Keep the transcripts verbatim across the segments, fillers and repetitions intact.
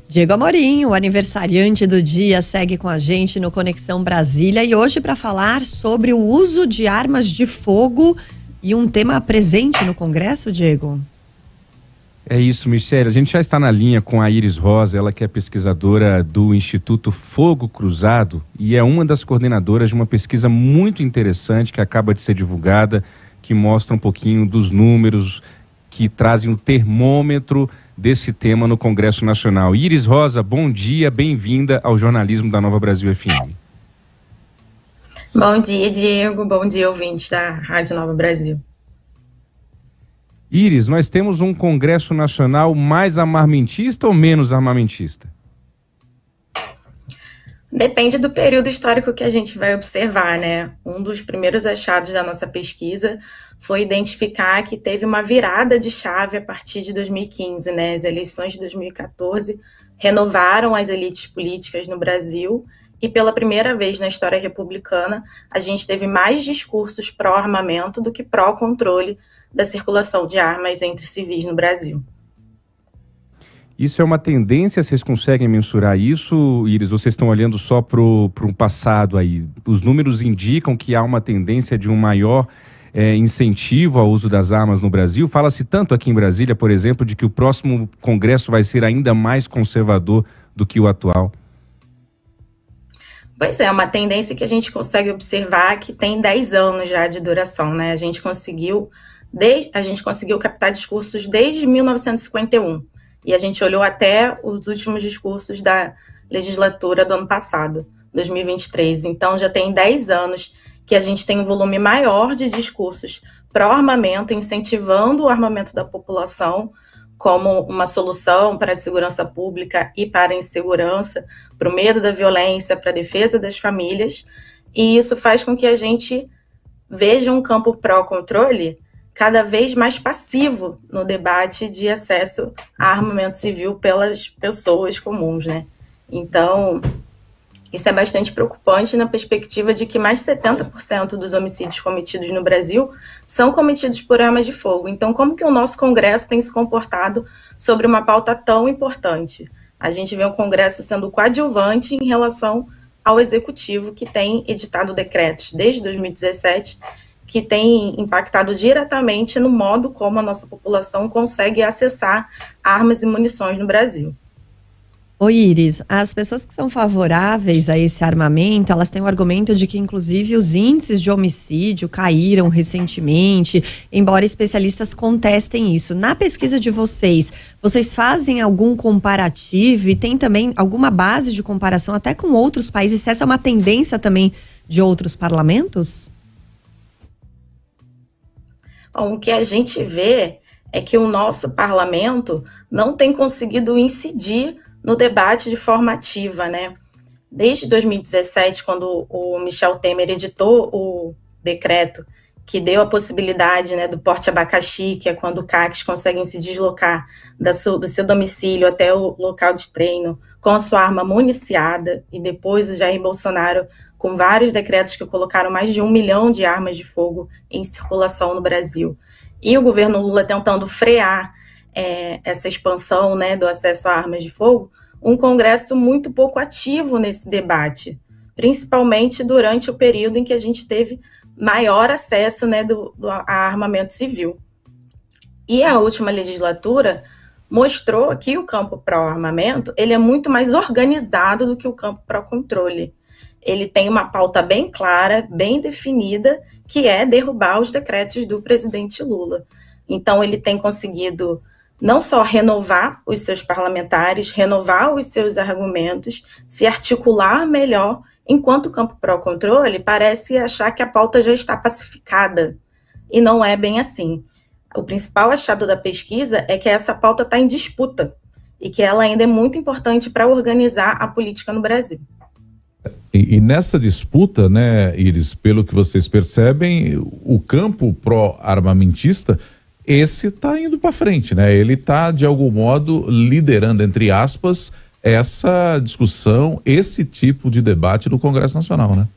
Diego Amorim, o aniversariante do dia, segue com a gente no Conexão Brasília e hoje para falar sobre o uso de armas de fogo e um tema presente no Congresso, Diego. É isso, Michele. A gente já está na linha com a Iris Rosa, ela que é pesquisadora do Instituto Fogo Cruzado e é uma das coordenadoras de uma pesquisa muito interessante que acaba de ser divulgada, que mostra um pouquinho dos números, que trazem um termômetro desse tema no Congresso Nacional. Iris Rosa, bom dia, bem-vinda ao jornalismo da Nova Brasil F M. Bom dia, Diego, bom dia, ouvintes da Rádio Nova Brasil. Iris, nós temos um Congresso Nacional mais armamentista ou menos armamentista? Depende do período histórico que a gente vai observar, né? Um dos primeiros achados da nossa pesquisa foi identificar que teve uma virada de chave a partir de dois mil e quinze, né? As eleições de dois mil e quatorze renovaram as elites políticas no Brasil e pela primeira vez na história republicana a gente teve mais discursos pró-armamento do que pró-controle da circulação de armas entre civis no Brasil. Isso é uma tendência? Vocês conseguem mensurar isso, Iris? Vocês estão olhando só para um passado aí? Os números indicam que há uma tendência de um maior é, incentivo ao uso das armas no Brasil. Fala-se tanto aqui em Brasília, por exemplo, de que o próximo Congresso vai ser ainda mais conservador do que o atual. Pois é, uma tendência que a gente consegue observar que tem dez anos já de duração, né? A gente conseguiu, desde, a gente conseguiu captar discursos desde mil novecentos e cinquenta e um. E a gente olhou até os últimos discursos da legislatura do ano passado, dois mil e vinte e três. Então, já tem dez anos que a gente tem um volume maior de discursos pró-armamento, incentivando o armamento da população como uma solução para a segurança pública e para a insegurança, para o medo da violência, para a defesa das famílias. E isso faz com que a gente veja um campo pró-controle cada vez mais passivo no debate de acesso a armamento civil pelas pessoas comuns, né? Então, isso é bastante preocupante na perspectiva de que mais de setenta por cento dos homicídios cometidos no Brasil são cometidos por armas de fogo. Então, como que o nosso Congresso tem se comportado sobre uma pauta tão importante? A gente vê o Congresso sendo coadjuvante em relação ao Executivo, que tem editado decretos desde dois mil e dezessete, que tem impactado diretamente no modo como a nossa população consegue acessar armas e munições no Brasil. Ô Iris, as pessoas que são favoráveis a esse armamento, elas têm o argumento de que inclusive os índices de homicídio caíram recentemente, embora especialistas contestem isso. Na pesquisa de vocês, vocês fazem algum comparativo e tem também alguma base de comparação até com outros países? Se essa é uma tendência também de outros parlamentos? Bom, o que a gente vê é que o nosso parlamento não tem conseguido incidir no debate de forma ativa, né? Desde dois mil e dezessete, quando o Michel Temer editou o decreto que deu a possibilidade, né, do porte abacaxi, que é quando C A Cs conseguem se deslocar da sua, do seu domicílio até o local de treino com a sua arma municiada, e depois o Jair Bolsonaro com vários decretos que colocaram mais de um milhão de armas de fogo em circulação no Brasil. E o governo Lula tentando frear é, essa expansão, né, do acesso a armas de fogo, um Congresso muito pouco ativo nesse debate, principalmente durante o período em que a gente teve maior acesso, né, do, do, a armamento civil. E a última legislatura mostrou que o campo pró-armamento ele é muito mais organizado do que o campo pró-controle. Ele tem uma pauta bem clara, bem definida, que é derrubar os decretos do presidente Lula. Então, ele tem conseguido não só renovar os seus parlamentares, renovar os seus argumentos, se articular melhor, enquanto o campo pró-controle parece achar que a pauta já está pacificada. E não é bem assim. O principal achado da pesquisa é que essa pauta está em disputa e que ela ainda é muito importante para organizar a política no Brasil. E, e nessa disputa, né, Iris, pelo que vocês percebem, o campo pró-armamentista, esse está indo para frente, né? Ele está, de algum modo, liderando, entre aspas, essa discussão, esse tipo de debate no Congresso Nacional, né?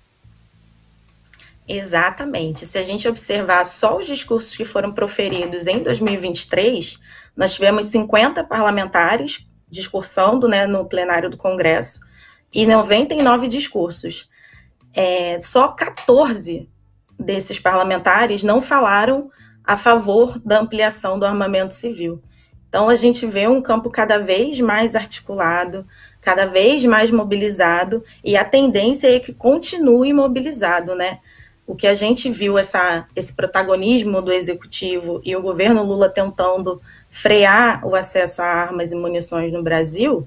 Exatamente. Se a gente observar só os discursos que foram proferidos em dois mil e vinte e três, nós tivemos cinquenta parlamentares discursando, né, no plenário do Congresso, e noventa e nove discursos. É, só quatorze desses parlamentares não falaram a favor da ampliação do armamento civil. Então, a gente vê um campo cada vez mais articulado, cada vez mais mobilizado, e a tendência é que continue mobilizado, né? O que a gente viu, essa, esse protagonismo do Executivo e o governo Lula tentando frear o acesso a armas e munições no Brasil,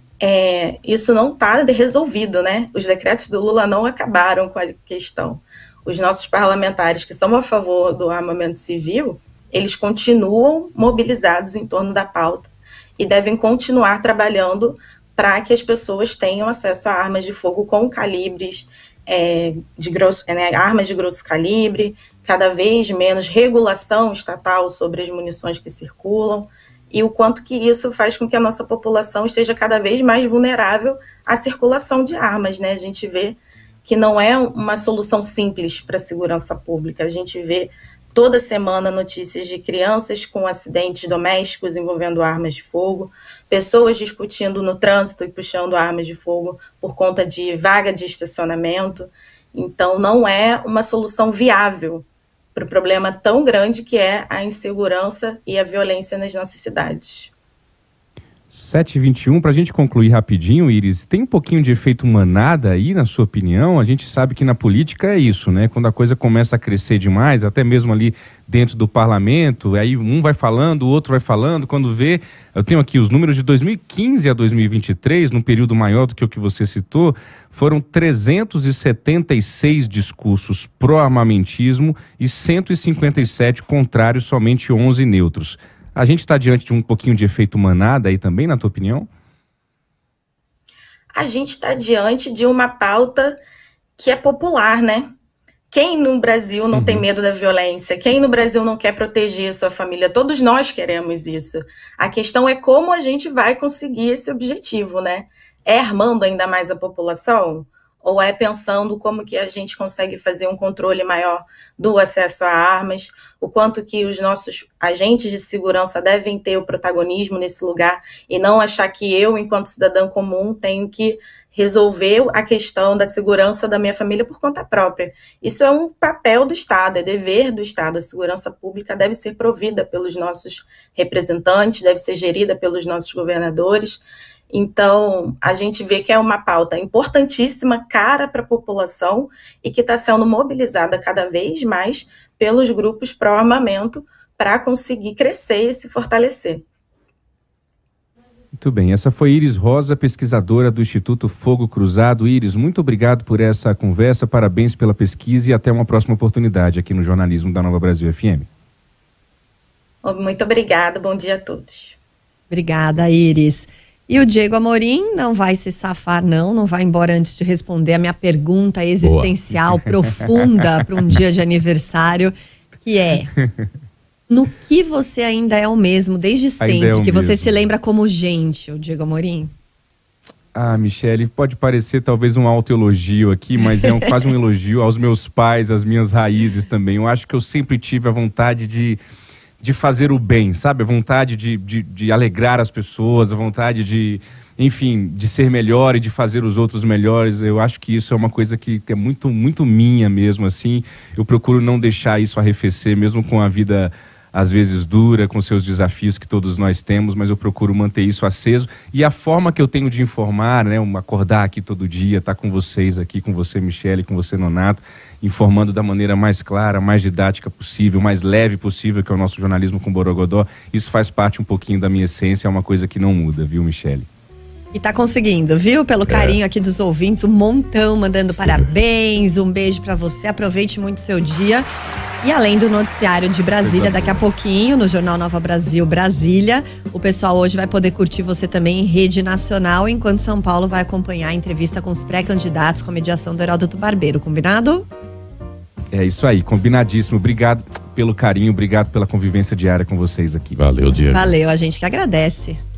é, isso não está resolvido, né? Os decretos do Lula não acabaram com a questão. Os nossos parlamentares que são a favor do armamento civil, eles continuam mobilizados em torno da pauta e devem continuar trabalhando para que as pessoas tenham acesso a armas de fogo com calibres, é, de grosso, né, armas de grosso calibre, cada vez menos regulação estatal sobre as munições que circulam, e o quanto que isso faz com que a nossa população esteja cada vez mais vulnerável à circulação de armas, né? A gente vê que não é uma solução simples para a segurança pública. A gente vê toda semana notícias de crianças com acidentes domésticos envolvendo armas de fogo, pessoas discutindo no trânsito e puxando armas de fogo por conta de vaga de estacionamento. Então, não é uma solução viável para o problema tão grande que é a insegurança e a violência nas nossas cidades. sete e vinte e um, para a gente concluir rapidinho, Iris, tem um pouquinho de efeito manada aí, na sua opinião? A gente sabe que na política é isso, né? Quando a coisa começa a crescer demais, até mesmo ali dentro do parlamento, aí um vai falando, o outro vai falando, quando vê... Eu tenho aqui os números de dois mil e quinze a dois mil e vinte e três, num período maior do que o que você citou, foram trezentos e setenta e seis discursos pró-armamentismo e cento e cinquenta e sete contrários, somente onze neutros. A gente está diante de um pouquinho de efeito manada aí também, na tua opinião? A gente está diante de uma pauta que é popular, né? Quem no Brasil não uhum. tem medo da violência? Quem no Brasil não quer proteger a sua família? Todos nós queremos isso. A questão é como a gente vai conseguir esse objetivo, né? É armando ainda mais a população? Ou é pensando como que a gente consegue fazer um controle maior do acesso a armas, o quanto que os nossos agentes de segurança devem ter o protagonismo nesse lugar e não achar que eu, enquanto cidadã comum, tenho que resolver a questão da segurança da minha família por conta própria. Isso é um papel do Estado, é dever do Estado. A segurança pública deve ser provida pelos nossos representantes, deve ser gerida pelos nossos governadores. Então, a gente vê que é uma pauta importantíssima, cara para a população e que está sendo mobilizada cada vez mais pelos grupos pró-armamento para conseguir crescer e se fortalecer. Muito bem, essa foi Iris Rosa, pesquisadora do Instituto Fogo Cruzado. Iris, muito obrigado por essa conversa, parabéns pela pesquisa e até uma próxima oportunidade aqui no jornalismo da Nova Brasil F M. Muito obrigada, bom dia a todos. Obrigada, Iris. E o Diego Amorim não vai se safar, não, não vai embora antes de responder a minha pergunta existencial profunda para um dia de aniversário, que é: no que você ainda é o mesmo desde sempre, é que você mesmo. Se lembra como gente, o Diego Amorim? Ah, Michele, pode parecer talvez um autoelogio aqui, mas é um, quase um elogio aos meus pais, às minhas raízes também. Eu acho que eu sempre tive a vontade de... de fazer o bem, sabe? A vontade de, de, de alegrar as pessoas, a vontade de, enfim, de ser melhor e de fazer os outros melhores. Eu acho que isso é uma coisa que, que é muito, muito minha mesmo, assim. Eu procuro não deixar isso arrefecer, mesmo com a vida, às vezes, dura, com seus desafios que todos nós temos, mas eu procuro manter isso aceso. E a forma que eu tenho de informar, né? Um, acordar aqui todo dia, estar com vocês aqui, com você, Michele, com você, Nonato, informando da maneira mais clara, mais didática possível, mais leve possível, que é o nosso jornalismo com Borogodó. Isso faz parte um pouquinho da minha essência, é uma coisa que não muda, viu, Michele? E tá conseguindo, viu? Pelo carinho é. aqui dos ouvintes, um montão mandando parabéns, um beijo pra você, aproveite muito o seu dia. E além do noticiário de Brasília, daqui a pouquinho, no Jornal Nova Brasil Brasília, o pessoal hoje vai poder curtir você também em rede nacional, enquanto São Paulo vai acompanhar a entrevista com os pré-candidatos com mediação do Heródoto Barbeiro, combinado? É isso aí, combinadíssimo. Obrigado pelo carinho, obrigado pela convivência diária com vocês aqui. Valeu, Diego. Valeu, a gente que agradece.